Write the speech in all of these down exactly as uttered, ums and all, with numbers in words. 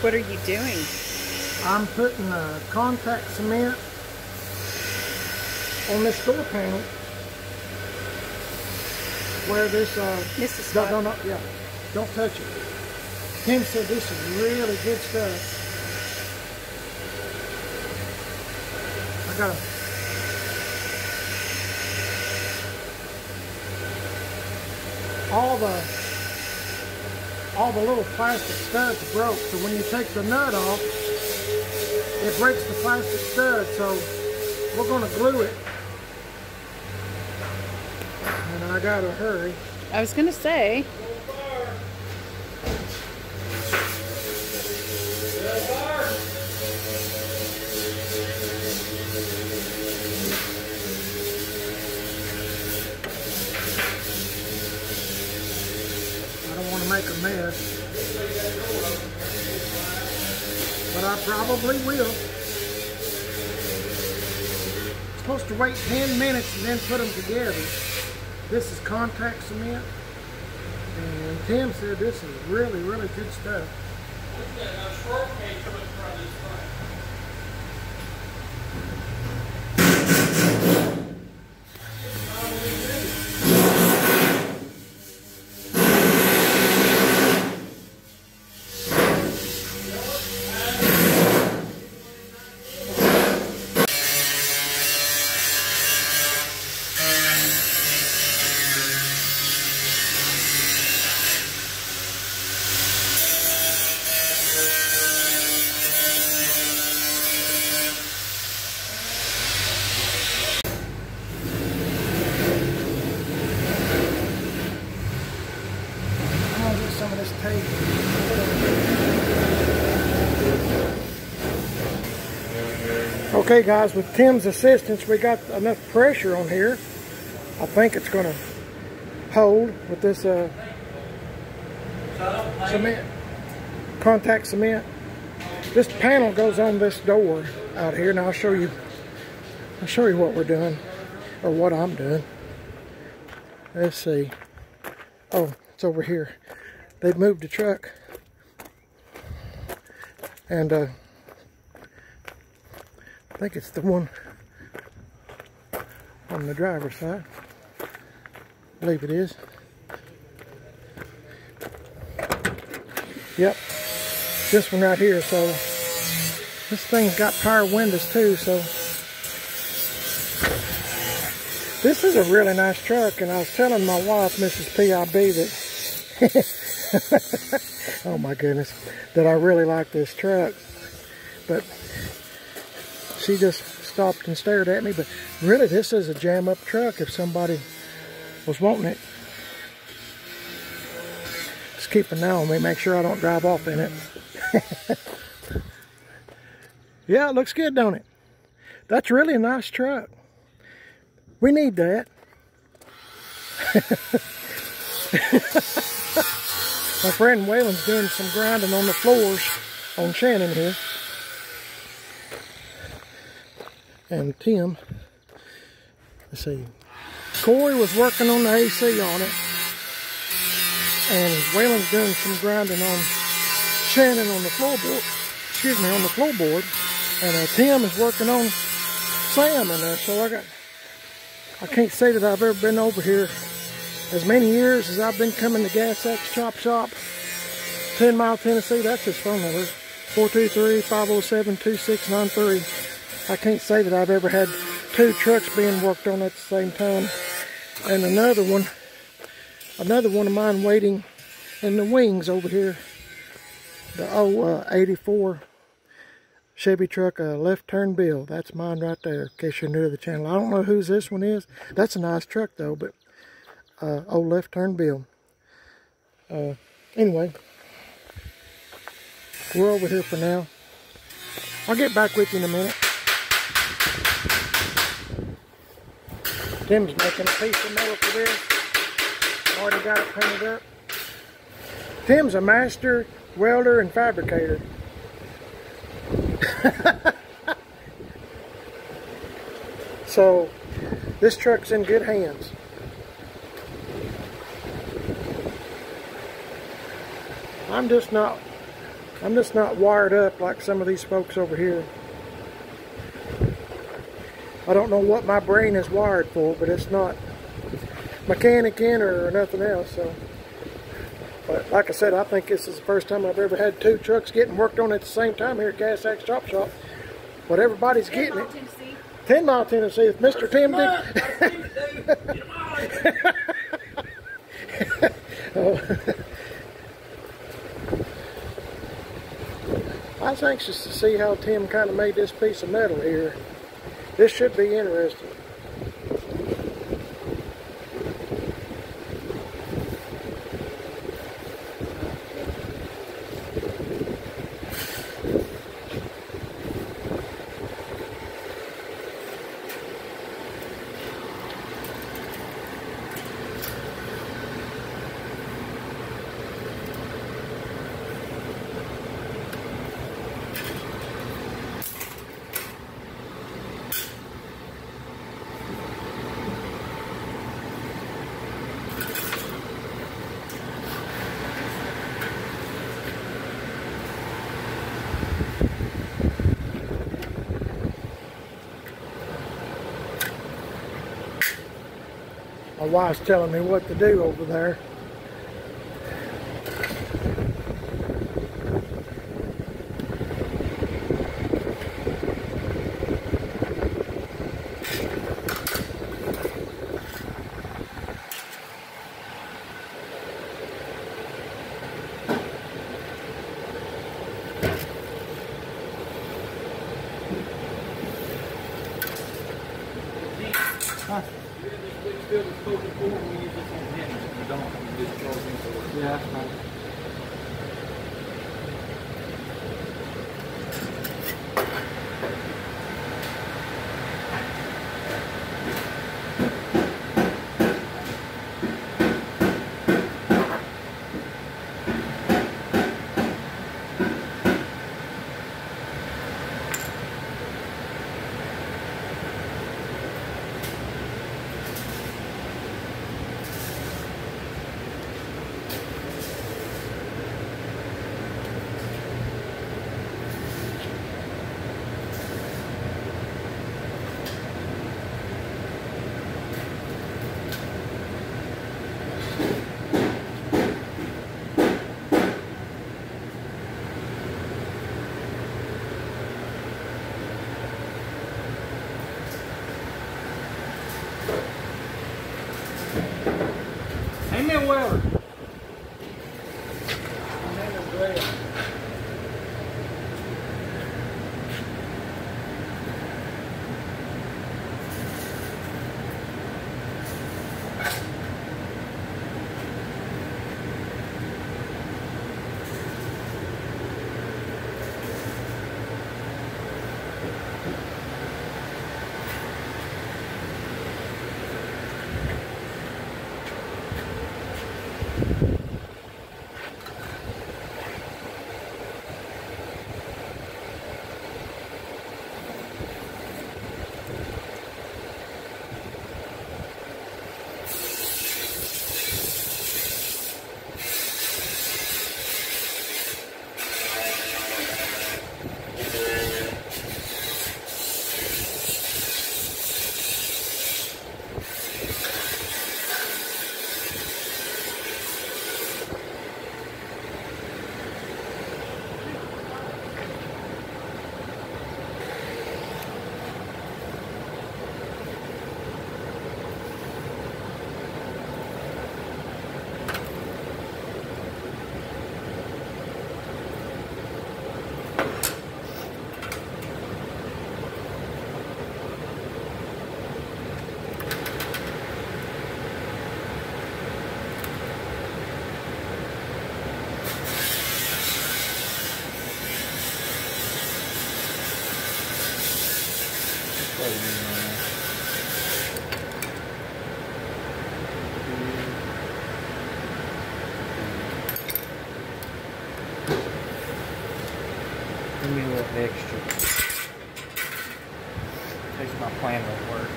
What are you doing? I'm putting a contact cement on this door panel where this uh Missus don't, don't, don't, yeah, don't touch it. Tim said this is really good stuff. I gotta all the all the little plastic studs broke, so when you take the nut off, it breaks the plastic stud, so we're going to glue it. And I got to hurry. I was going to say. I don't want to make a mess, but I probably will. Supposed to wait ten minutes and then put them together. This is contact cement, and Tim said this is really, really good stuff. Some of this tape. Okay guys, with Tim's assistance we got enough pressure on here. I think it's going to hold with this uh, cement, contact cement. This panel goes on this door out here, and I'll show you I'll show you what we're doing, or what I'm doing. Let's see. Oh, it's over here. They've moved the truck, and uh, I think it's the one on the driver's side. I believe it is. Yep, this one right here. So this thing's got power windows too. So this is a really nice truck, and I was telling my wife, Missus P I B, that oh my goodness, that I really like this truck, but she just stopped and stared at me. But really, this is a jam up truck if somebody was wanting it. Just keep an eye on me, make sure I don't drive off in it. Yeah, it looks good, don't it? That's really a nice truck. We need that. My friend Waylon's doing some grinding on the floors on Shannon here. And Tim, let's see, Corey was working on the A C on it. And Waylon's doing some grinding on Shannon on the floorboard. Excuse me, on the floorboard. And uh, Tim is working on Sam in there. So I got, I can't say that I've ever been over here as many years as I've been coming to Gas X Chop Shop, ten mile, Tennessee. That's his phone number, four two three, five oh seven, two six nine three. I can't say that I've ever had two trucks being worked on at the same time. And another one, another one of mine waiting in the wings over here. The old uh, eighty-four Chevy truck, uh, left turn Bill. That's mine right there, in case you're new to the channel. I don't know whose this one is. That's a nice truck though, but uh, old left turn Bill. Uh, anyway, we're over here for now. I'll get back with you in a minute. Tim's making a piece of metal for this. Already got it painted up. Tim's a master welder and fabricator. So this truck's in good hands. I'm just not I'm just not wired up like some of these folks over here. I don't know what my brain is wired for, but it's not mechanic in or nothing else. So, but like I said, I think this is the first time I've ever had two trucks getting worked on at the same time here at Gas Axe Chop Shop. But everybody's getting it. Ten Mile, Tennessee. If Mister Tim did. Oh. I was anxious to see how Tim kind of made this piece of metal here. This should be interesting. My wife's telling me what to do over there. Huh? Yeah, that's fine. Hand me a welder. Give me a little extra. In case my plan won't work.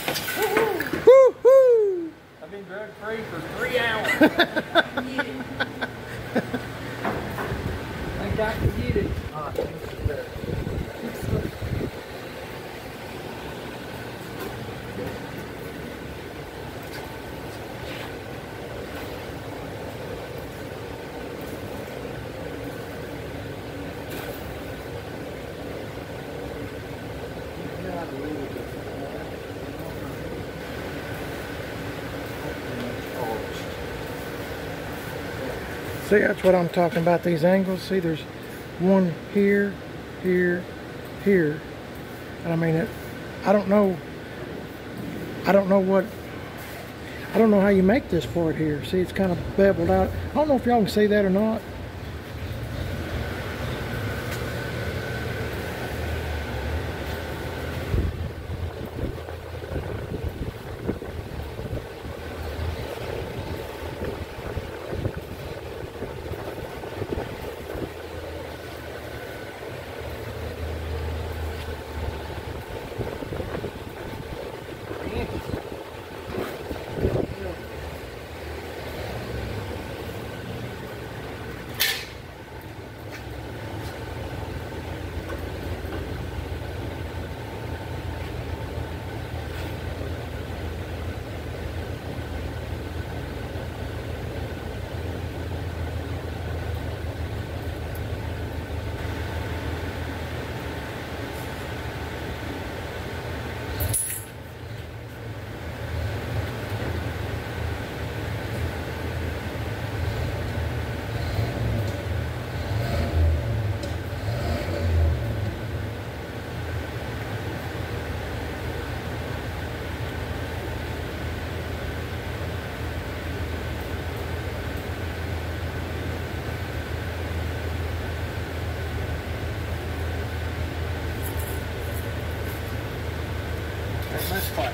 Woo-hoo! I've been drug free for three hours. I got to get it. Ah, See, that's what I'm talking about, these angles. See, there's one here, here, here. And I mean, it, I don't know, I don't know what, I don't know how you make this part here. See, it's kind of beveled out. I don't know if y'all can see that or not. Let's fight.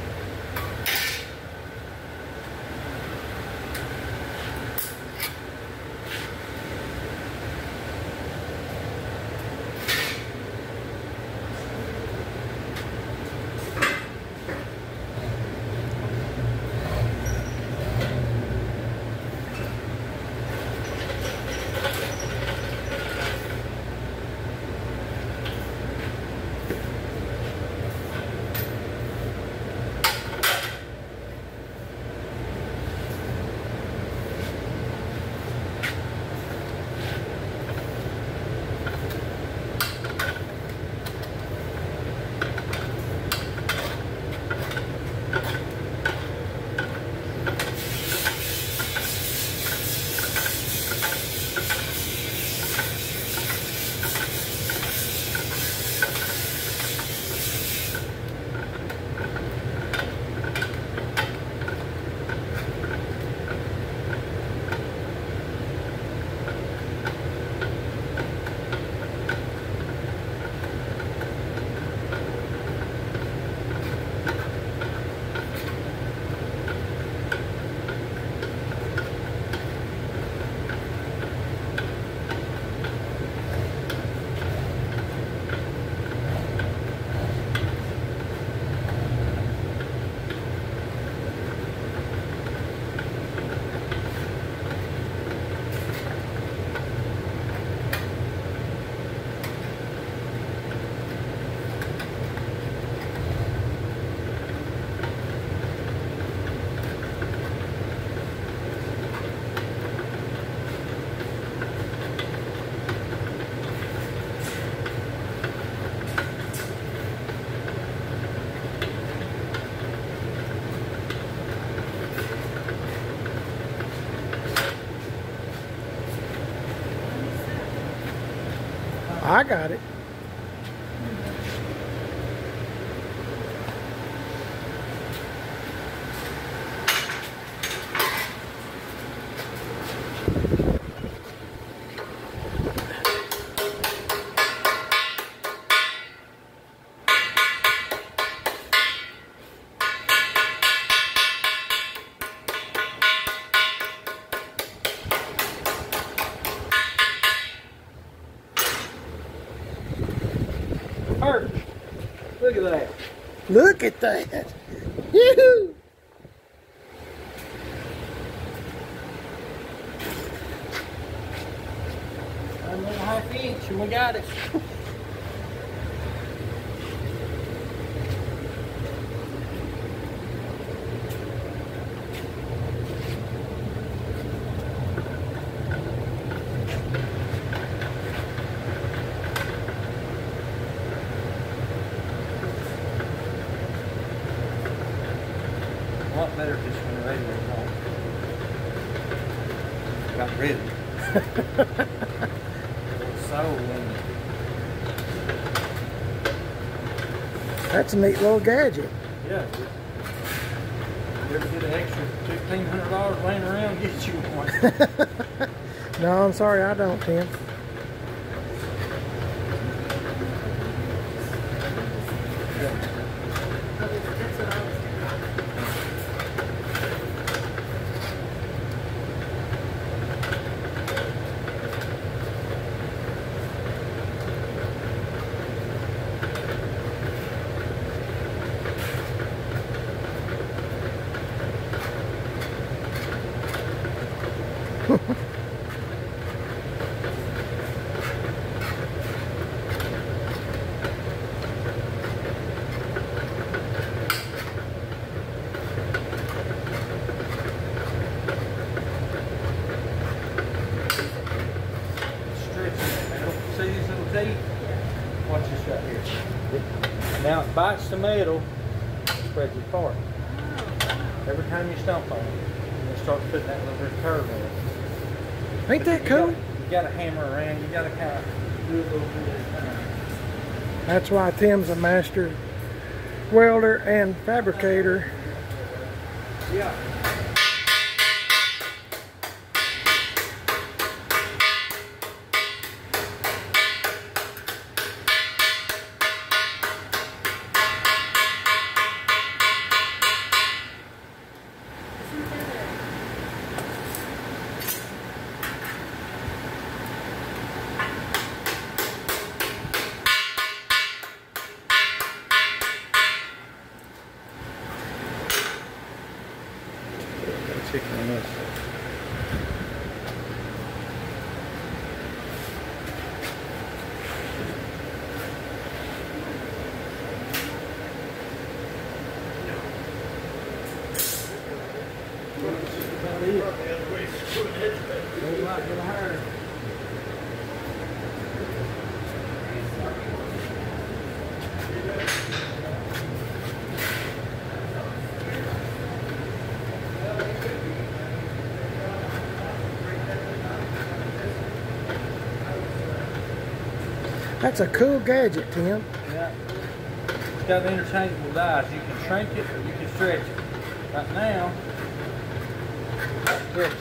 I got it. Look at that. Look at that. Yoo-hoo! One and a half inch and we got it. A lot better just when the radio's on. Got rid of it. So windy. That's a neat little gadget. Yeah. You ever get an extra fifteen hundred dollars laying around, get you one. No, I'm sorry, I don't, Tim. Watch this right here. Now it bites the metal, spreads it apart. Every time you stomp on it, it starts putting that little bit of curve in it. Ain't that cool? You got to hammer around. You got to kind of do a little bit at a time. That's why Tim's a master welder and fabricator. Yeah. Chicken on this. That's a cool gadget, Tim. Yeah. It's got interchangeable dies. You can shrink it or you can stretch it. Right now, I stretch it.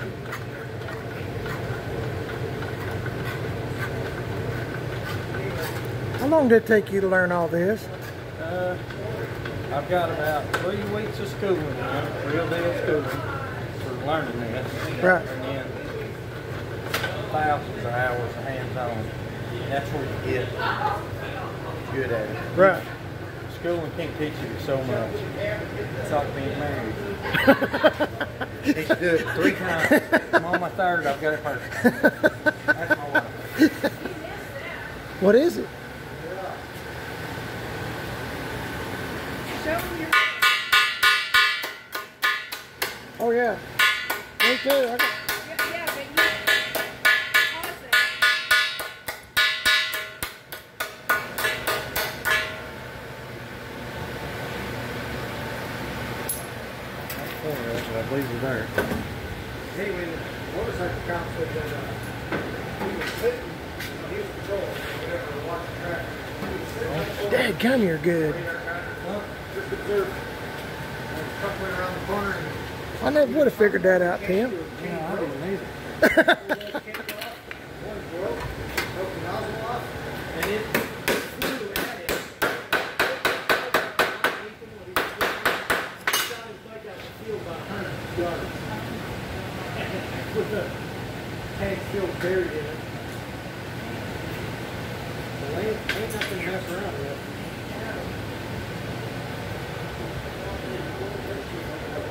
How long did it take you to learn all this? Uh, I've got about three weeks of schooling now, real deal schooling for learning this. Right. And then thousands of hours of hands-on. That's where you get good at it. Right. Schooling can't teach you so much. It's like being married. You can do it three times. I'm on my third, I've got it perfect. That's my wife. What is it? Oh yeah. Me too. I got I believe we're there. Anyway, what was that concept that uh, he was sitting, he was controlling, whatever, watching track. Dad, come here good. Well, just observe. Couple around the corner. And I never would have figured that out, Tim. yeah, I didn't either. And it flew at it. With the tank still buried in it. Well, ain't, ain't nothing to mess around with.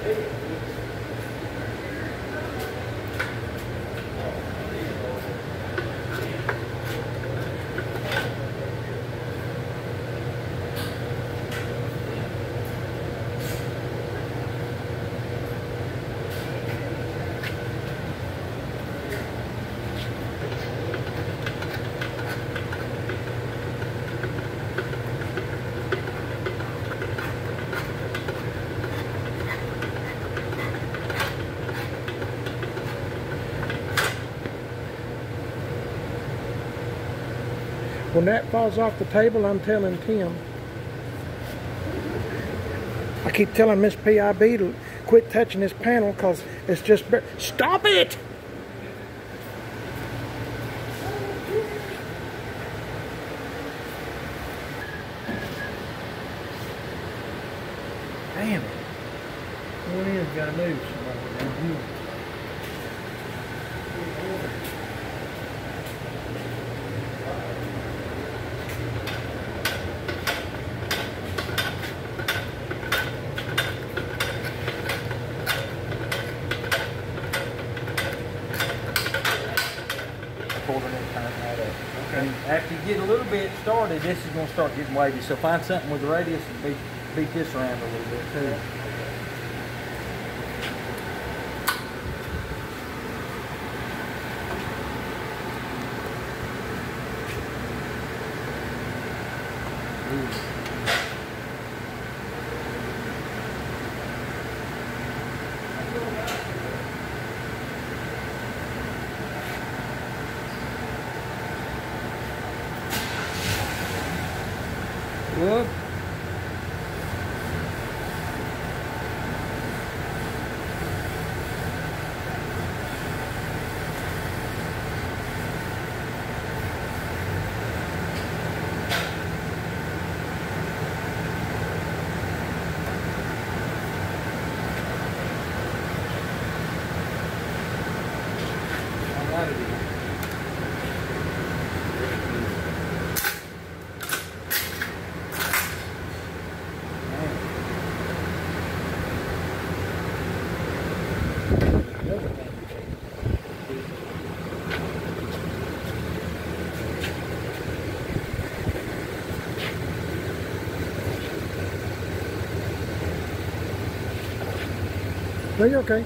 When that falls off the table, I'm telling Tim. I keep telling Miss P I B to quit touching this panel because it's just... Stop it! Damn it. One end's got to move somewhere down here. And after you get a little bit started, this is going to start getting wavy. So find something with the radius and beat, beat this around a little bit too. Ooh. Good. I'm out of here. No, you're okay.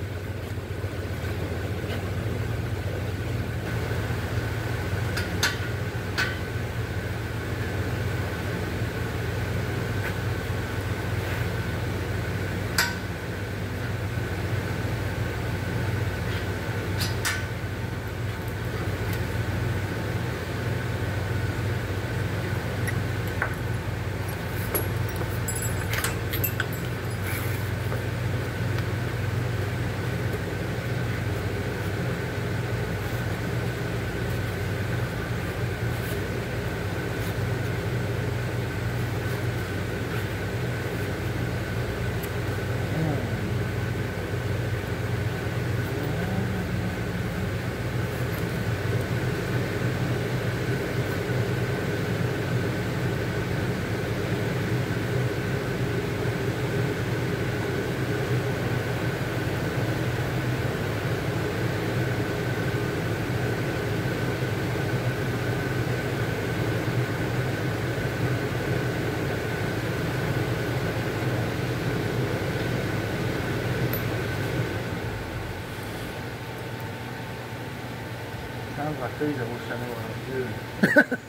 Sounds like these, I wish I knew what I was doing.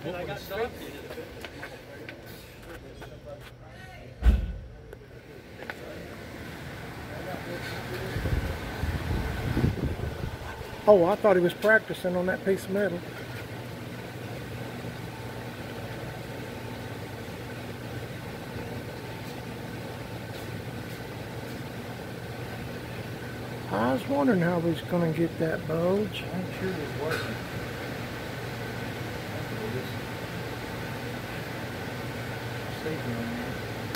And I got stuck. Oh, I thought he was practicing on that piece of metal. I was wondering how we was going to get that bulge. I'm sure it's working. See you on there.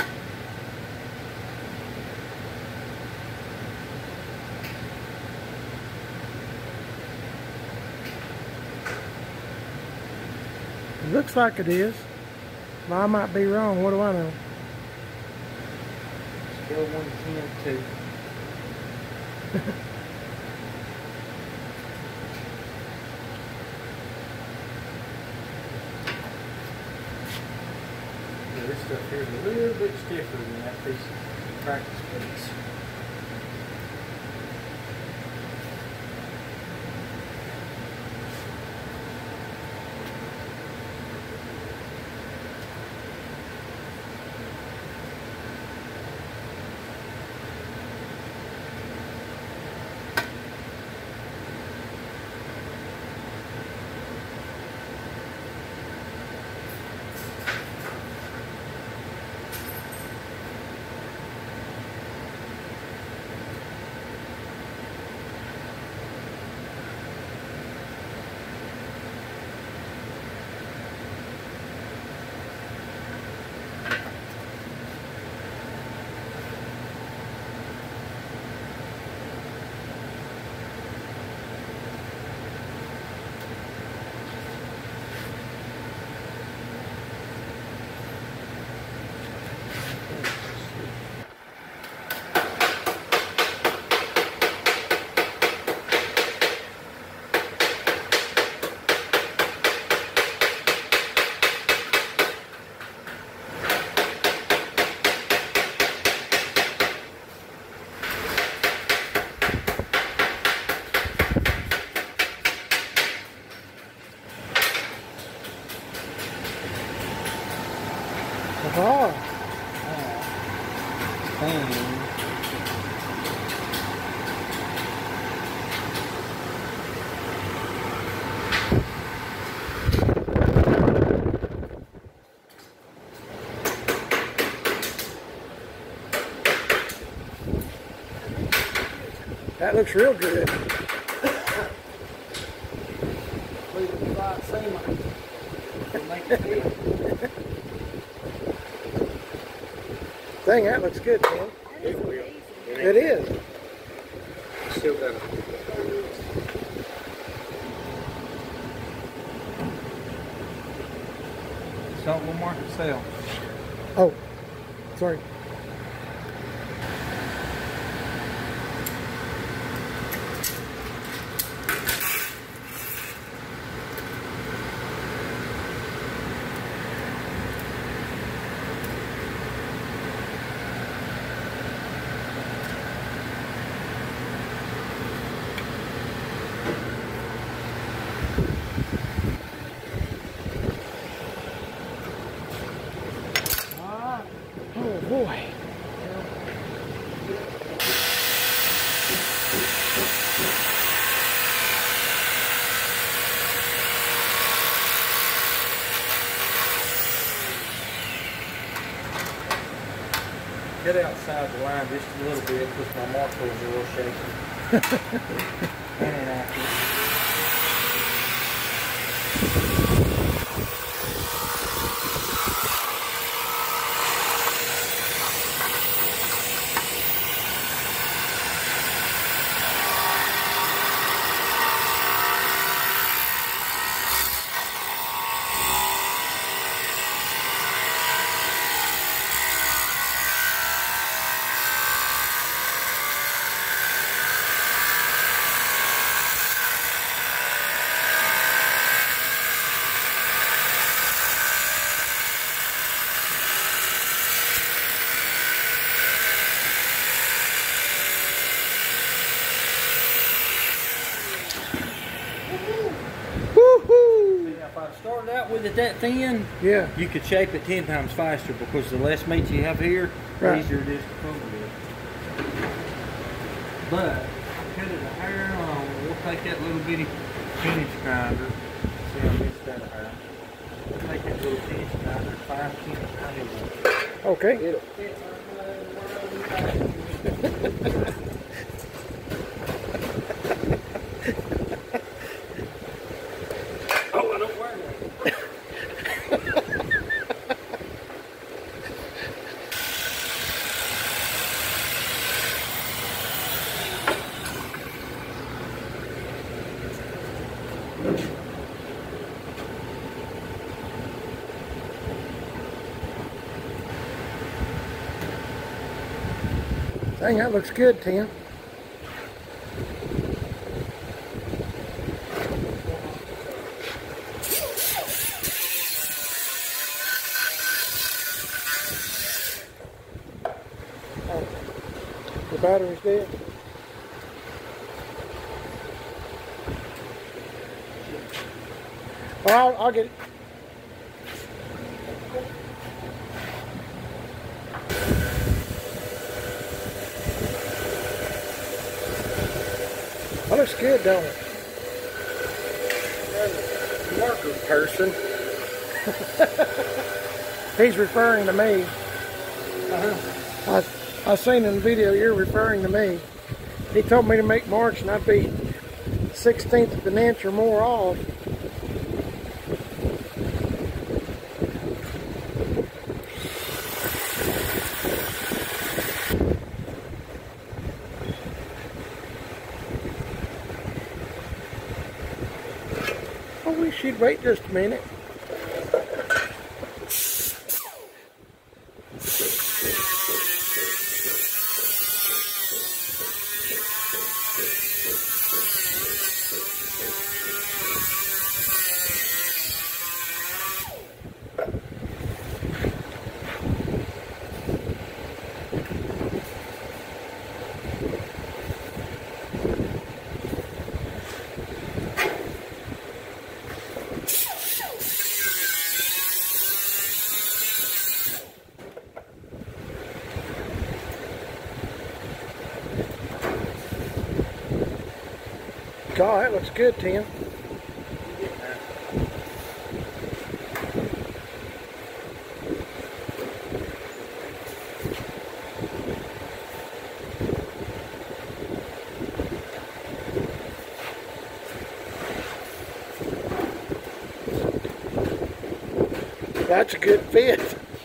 It looks like it is, but I might be wrong. What do I know? Scale one to ten, two. Yeah, this stuff here is a little bit stiffer than that piece of practice piece. Oh, Thing. that looks real good. Leave it right seam. It'll make it fit. Dang, that looks good, Tim. That is amazing. It is. Still got it. Salt will mark itself. Oh, sorry. Oh boy. Get outside the line just a little bit because my marker was a little shaky. And inaccurate. started out with it that thin, Yeah. you could shape it ten times faster because the less meat you have here, the Right. easier it is to fold it. But cut it a hair long. We'll take that little bitty finish grinder. See, I missed that hair. We'll take that little finish grinder, five ten tiny. Okay. It'll fit right there. Oh, I don't wear that. Dang, that looks good, Tim. Oh, the battery's dead. Well, I'll, I'll get it. That looks good, don't it? Marker person. He's referring to me. Uh-huh. I, I seen in the video you're referring to me. He told me to make marks and I'd be sixteenth of an inch or more off. I wish you'd wait just a minute. God, that looks good, Tim. That's a good fit.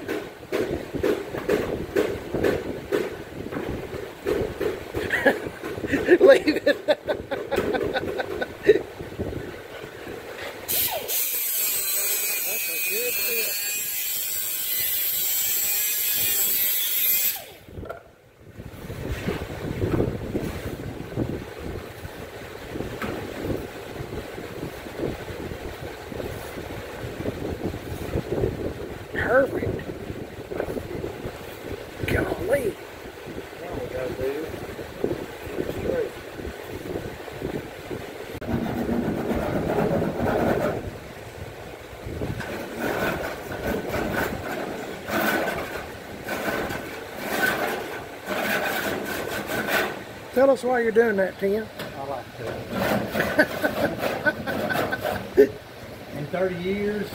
Leave it. That's a good fit. Perfect. Golly. Now we gotta do straight. Tell us why you're doing that, Tim. I like that. In thirty years,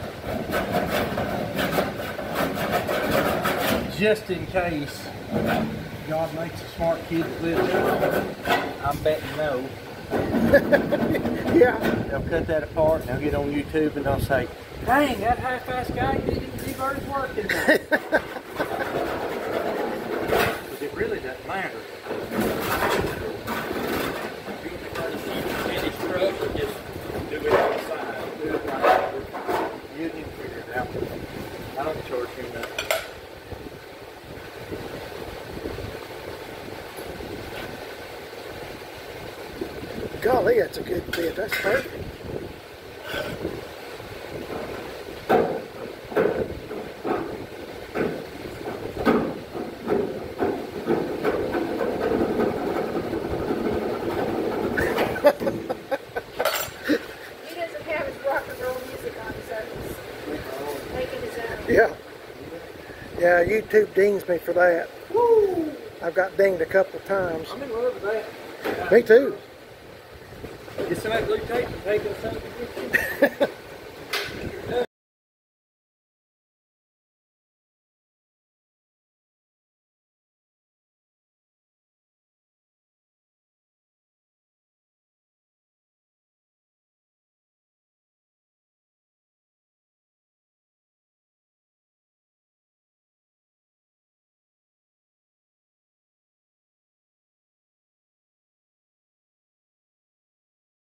just in case God makes a smart kid that lives there, I'm betting no. Yeah. They'll cut that apart and they'll get on YouTube and they'll say, dang, that half-ass guy didn't see birds working now. Because it really doesn't matter. Finish truck or just do it on the side. Do it right. You can figure it out. I don't charge you nothing. Golly, that's a good fit. That's perfect. He doesn't have his rock and roll music on YouTube dings me for that. Woo! I've got dinged a couple of times. I'm in love with that. Me too. Get some of that blue tape and take it to the